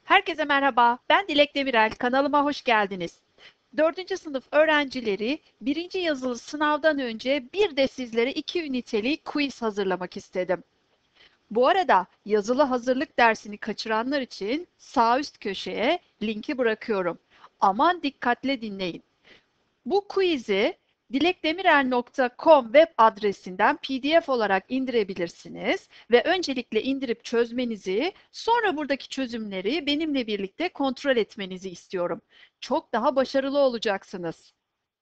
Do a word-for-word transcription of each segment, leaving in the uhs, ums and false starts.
Herkese merhaba, ben Dilek Demirel, kanalıma hoş geldiniz. Dördüncü sınıf öğrencileri birinci yazılı sınavdan önce bir de sizlere iki üniteli quiz hazırlamak istedim. Bu arada yazılı hazırlık dersini kaçıranlar için sağ üst köşeye linki bırakıyorum. Aman dikkatle dinleyin. Bu quiz'i dilekdemirel nokta com web adresinden P D F olarak indirebilirsiniz ve öncelikle indirip çözmenizi, sonra buradaki çözümleri benimle birlikte kontrol etmenizi istiyorum. Çok daha başarılı olacaksınız.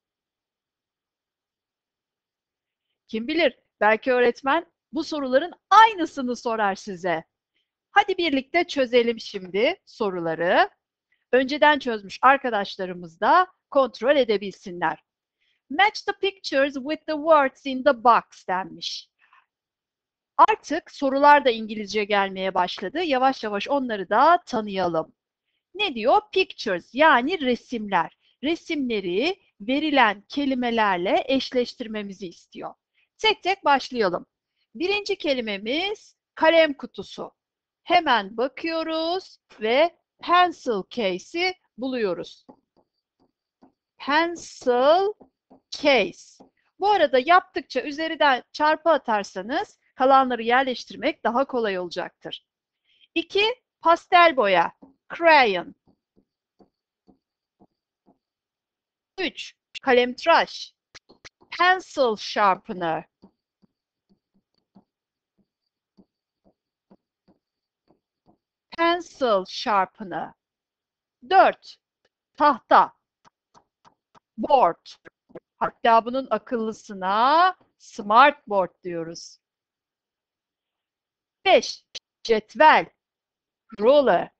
Kim bilir, belki öğretmen bu soruların aynısını sorar size. Hadi birlikte çözelim şimdi soruları. Önceden çözmüş arkadaşlarımız da kontrol edebilsinler. Match the pictures with the words in the box denmiş. Artık sorular da İngilizce gelmeye başladı. Yavaş yavaş onları da tanıyalım. Ne diyor? Pictures yani resimler. Resimleri verilen kelimelerle eşleştirmemizi istiyor. Tek tek başlayalım. Birinci kelimemiz kalem kutusu. Hemen bakıyoruz ve pencil case'i buluyoruz. Pencil case. Bu arada yaptıkça üzerinden çarpı atarsanız kalanları yerleştirmek daha kolay olacaktır. İki, pastel boya. Crayon. Üç, kalemtıraş. Pencil sharpener. Pencil sharpener. Dört, tahta. Board. Hatta bunun akıllısına smartboard diyoruz. Beş, cetvel. Ruler.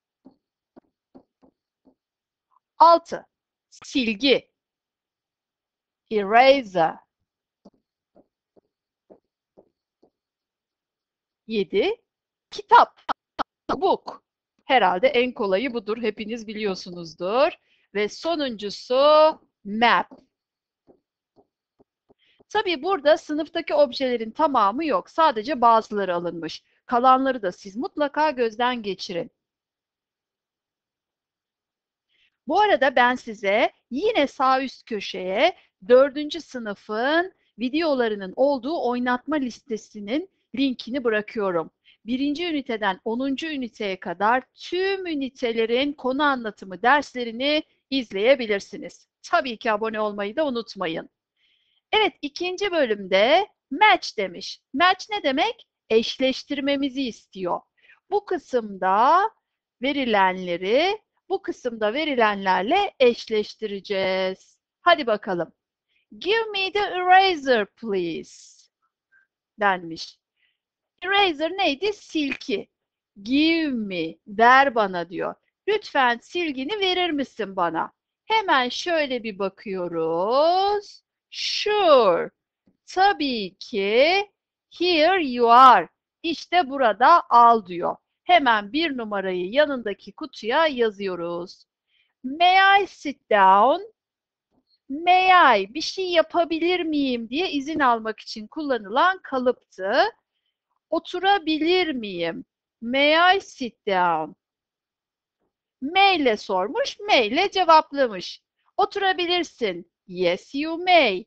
Altı, silgi. Eraser. Yedi, kitap. Book. Herhalde en kolayı budur. Hepiniz biliyorsunuzdur. Ve sonuncusu map. Tabii burada sınıftaki objelerin tamamı yok. Sadece bazıları alınmış. Kalanları da siz mutlaka gözden geçirin. Bu arada ben size yine sağ üst köşeye dördüncü sınıfın videolarının olduğu oynatma listesinin linkini bırakıyorum. Birinci üniteden onuncu üniteye kadar tüm ünitelerin konu anlatımı derslerini izleyebilirsiniz. Tabii ki abone olmayı da unutmayın. Evet, ikinci bölümde match demiş. Match ne demek? Eşleştirmemizi istiyor. Bu kısımda verilenleri bu kısımda verilenlerle eşleştireceğiz. Hadi bakalım. Give me the eraser please denmiş. Eraser neydi? Silki. Give me, ver bana diyor. Lütfen silgini verir misin bana? Hemen şöyle bir bakıyoruz. Sure. Tabii ki. Here you are. İşte burada al diyor. Hemen bir numarayı yanındaki kutuya yazıyoruz. May I sit down? May I, bir şey yapabilir miyim diye izin almak için kullanılan kalıptı. Oturabilir miyim? May I sit down? May ile sormuş, may ile cevaplamış. Oturabilirsin. Yes, you may.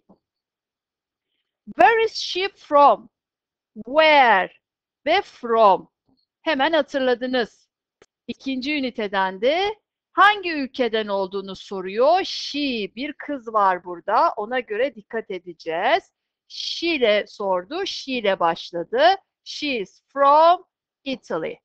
Where is she from? Where ve from. Hemen hatırladınız. İkinci üniteden de hangi ülkeden olduğunu soruyor. She, bir kız var burada. Ona göre dikkat edeceğiz. She ile sordu. She ile başladı. She is from Italy.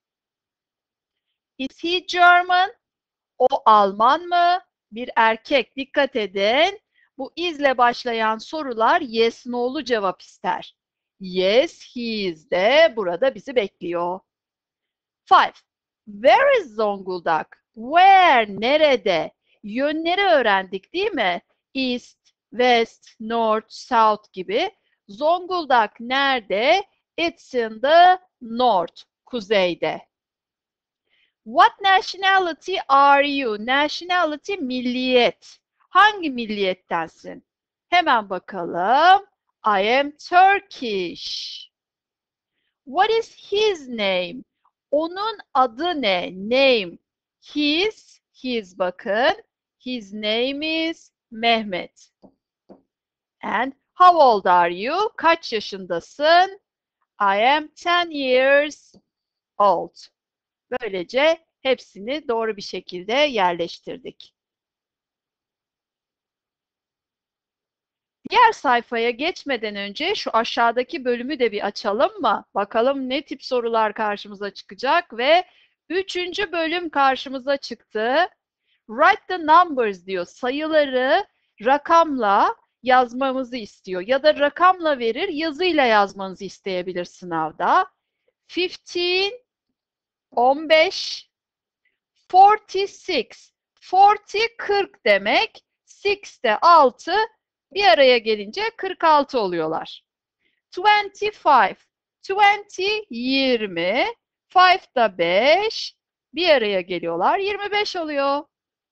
Is he German? O Alman mı? Bir erkek. Dikkat edin. Bu izle başlayan sorular yes no'lu cevap ister. Yes, he is de burada bizi bekliyor. Five. Where is Zonguldak? Where? Nerede? Yönleri öğrendik değil mi? East, West, North, South gibi. Zonguldak nerede? It's in the north. Kuzeyde. What nationality are you? Nationality milliyet. Hangi milliyettensin? Hemen bakalım. I am Turkish. What is his name? Onun adı ne? Name. His, his bakın. His name is Mehmet. And how old are you? Kaç yaşındasın? I am ten years old. Böylece hepsini doğru bir şekilde yerleştirdik. Diğer sayfaya geçmeden önce şu aşağıdaki bölümü de bir açalım mı? Bakalım ne tip sorular karşımıza çıkacak ve üçüncü bölüm karşımıza çıktı. Write the numbers diyor. Sayıları rakamla yazmamızı istiyor. Ya da rakamla verir, yazıyla yazmanızı isteyebilir sınavda. fifteen, on beş, forty six. forty, kırk demek. six de altı. Bir araya gelince kırk altı oluyorlar. twenty five. twenty, yirmi. five da beş. Bir araya geliyorlar. yirmi beş oluyor.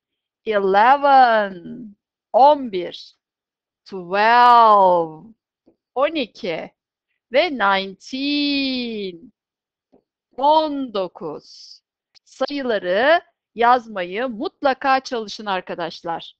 eleven. on bir. twelve. on iki. Ve nineteen. on dokuz. Sayıları yazmayı mutlaka çalışın arkadaşlar.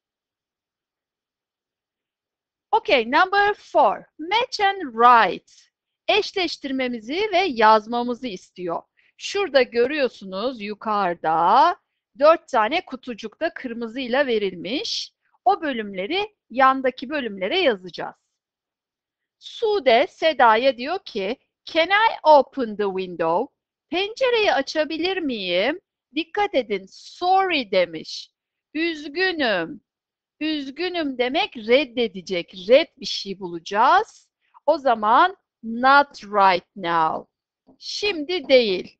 Okay, number four. Match and write. Eşleştirmemizi ve yazmamızı istiyor. Şurada görüyorsunuz yukarıda dört tane kutucukta kırmızıyla verilmiş. O bölümleri yandaki bölümlere yazacağız. Sude Seda'ya diyor ki, Can I open the window? Pencereyi açabilir miyim? Dikkat edin, sorry demiş. Üzgünüm. Üzgünüm demek reddedecek. Red bir şey bulacağız. O zaman not right now. Şimdi değil.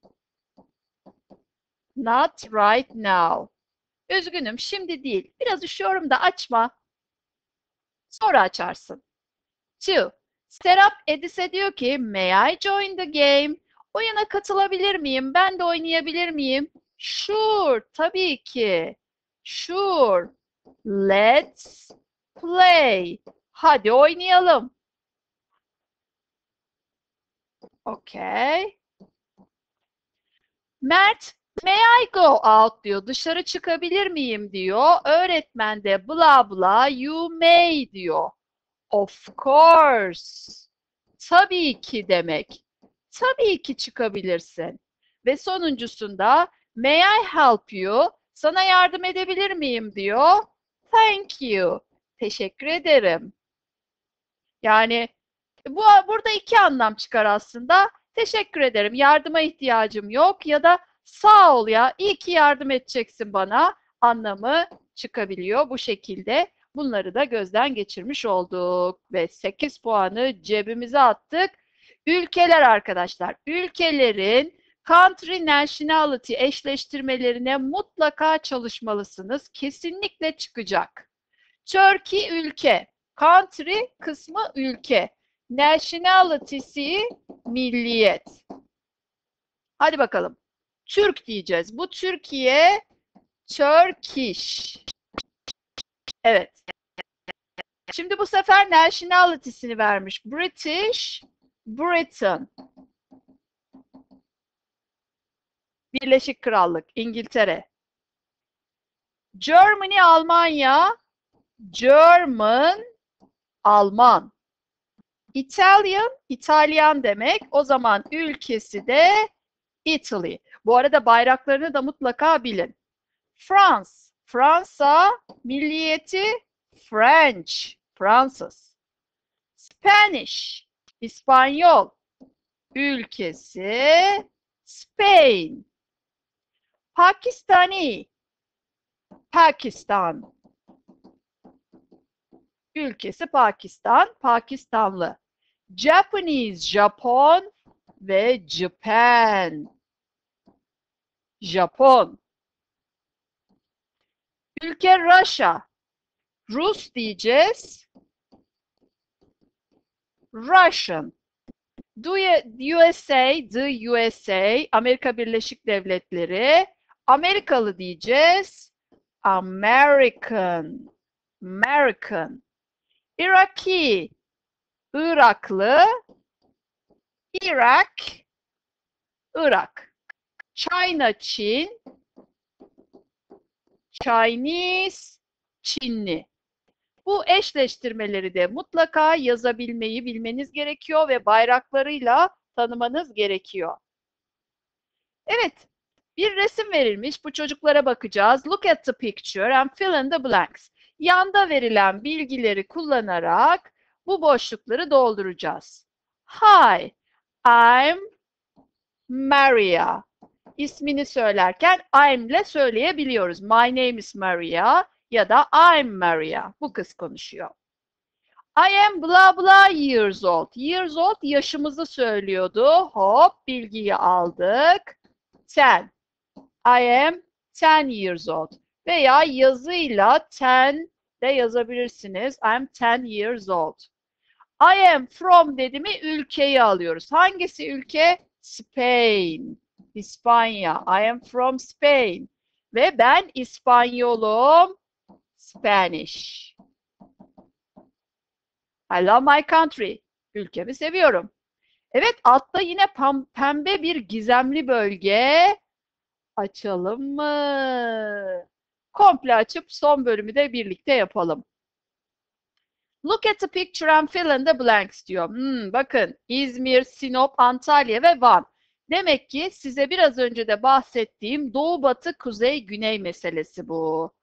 Not right now. Üzgünüm, şimdi değil. Biraz üşüyorum da açma. Sonra açarsın. Two. Serap Edis'e diyor ki, May I join the game? Oyuna katılabilir miyim? Ben de oynayabilir miyim? Sure, tabii ki. Sure. Let's play. Hadi oynayalım. Okay. Mert, may I go out diyor. Dışarı çıkabilir miyim diyor. Öğretmen de bla bla you may diyor. Of course. Tabii ki demek. Tabii ki çıkabilirsin. Ve sonuncusunda may I help you? Sana yardım edebilir miyim diyor. Thank you. Teşekkür ederim. Yani bu burada iki anlam çıkar aslında. Teşekkür ederim. Yardıma ihtiyacım yok ya da sağ ol ya iyi ki yardım edeceksin bana anlamı çıkabiliyor bu şekilde. Bunları da gözden geçirmiş olduk ve sekiz puanı cebimize attık. Ülkeler arkadaşlar. Ülkelerin country nationality eşleştirmelerine mutlaka çalışmalısınız. Kesinlikle çıkacak. Turkey ülke. Country kısmı ülke. Nationality'si milliyet. Hadi bakalım. Türk diyeceğiz. Bu Türkiye, Turkish. Evet. Şimdi bu sefer nationality'sini vermiş. British, Britain. Birleşik Krallık, İngiltere. Germany, Almanya. German, Alman. Italian, İtalyan demek. O zaman ülkesi de Italy. Bu arada bayraklarını da mutlaka bilin. France, Fransa, milliyeti French, Fransız. Spanish, İspanyol, ülkesi Spain. Pakistani, Pakistan. Ülkesi Pakistan, Pakistanlı. Japanese, Japon ve Japan. Japon. Ülke Russia. Rus diyeceğiz. Russian. U S A, the U S A, Amerika Birleşik Devletleri. Amerikalı diyeceğiz. American. American. Iraki, Iraklı. Irak, Irak. China, Çin. Chinese, Çinli. Bu eşleştirmeleri de mutlaka yazabilmeyi bilmeniz gerekiyor ve bayraklarıyla tanımanız gerekiyor. Evet, bir resim verilmiş. Bu çocuklara bakacağız. Look at the picture and fill in the blanks. Yanda verilen bilgileri kullanarak bu boşlukları dolduracağız. Hi, I'm Maria. İsmini söylerken I'm'le söyleyebiliyoruz. My name is Maria ya da I'm Maria. Bu kız konuşuyor. I am blah blah years old. Years old yaşımızı söylüyordu. Hop bilgiyi aldık. ten. I am ten years old. Veya yazıyla ten de yazabilirsiniz. I am ten years old. I am from dedi mi ülkeyi alıyoruz. Hangisi ülke? Spain. İspanya. I am from Spain. Ve ben İspanyolum. Spanish. I love my country. Ülkemi seviyorum. Evet, altta yine pembe bir gizemli bölge. Açalım mı? Komple açıp son bölümü de birlikte yapalım. Look at the picture and fill in the blanks diyor. Hmm, bakın İzmir, Sinop, Antalya ve Van. Demek ki size biraz önce de bahsettiğim doğu, batı, kuzey, güney meselesi bu.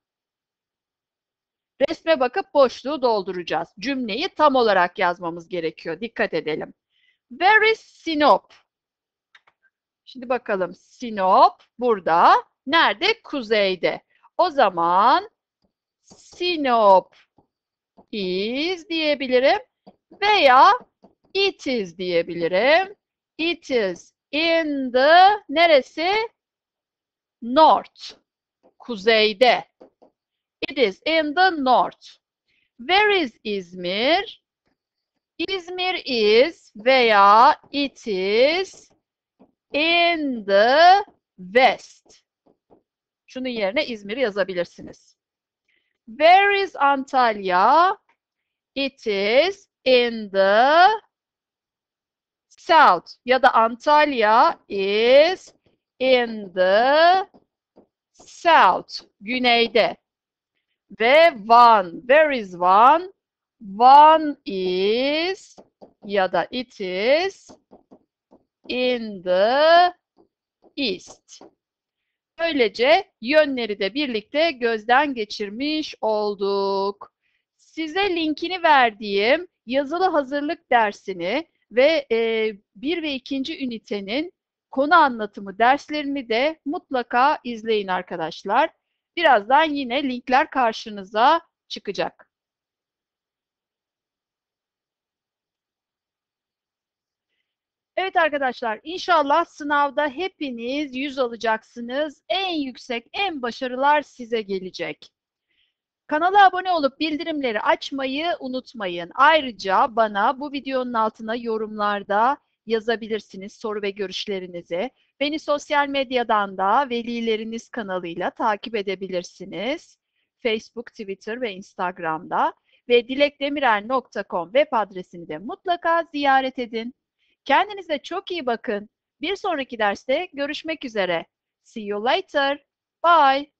Resme bakıp boşluğu dolduracağız. Cümleyi tam olarak yazmamız gerekiyor. Dikkat edelim. Where is Sinop? Şimdi bakalım. Sinop burada. Nerede? Kuzeyde. O zaman Sinop is diyebilirim veya it is diyebilirim. It is in the neresi? North. Kuzeyde. It is in the north. Where is İzmir? İzmir is veya it is in the west. Şunun yerine İzmir yazabilirsiniz. Where is Antalya? It is in the south. Ya da Antalya is in the south. Güneyde. Ve Van. Where is Van? Van is ya da it is in the east. Böylece yönleri de birlikte gözden geçirmiş olduk. Size linkini verdiğim yazılı hazırlık dersini ve e, bir ve ikinci ünitenin konu anlatımı derslerini de mutlaka izleyin arkadaşlar. Birazdan yine linkler karşınıza çıkacak. Evet arkadaşlar, inşallah sınavda hepiniz yüz alacaksınız. En yüksek, en başarılar size gelecek. Kanala abone olup bildirimleri açmayı unutmayın. Ayrıca bana bu videonun altına yorumlarda yazabilirsiniz soru ve görüşlerinizi. Beni sosyal medyadan da Velileriniz kanalıyla takip edebilirsiniz. Facebook, Twitter ve Instagram'da ve dilekdemirel nokta com web adresini de mutlaka ziyaret edin. Kendinize çok iyi bakın. Bir sonraki derste görüşmek üzere. See you later. Bye.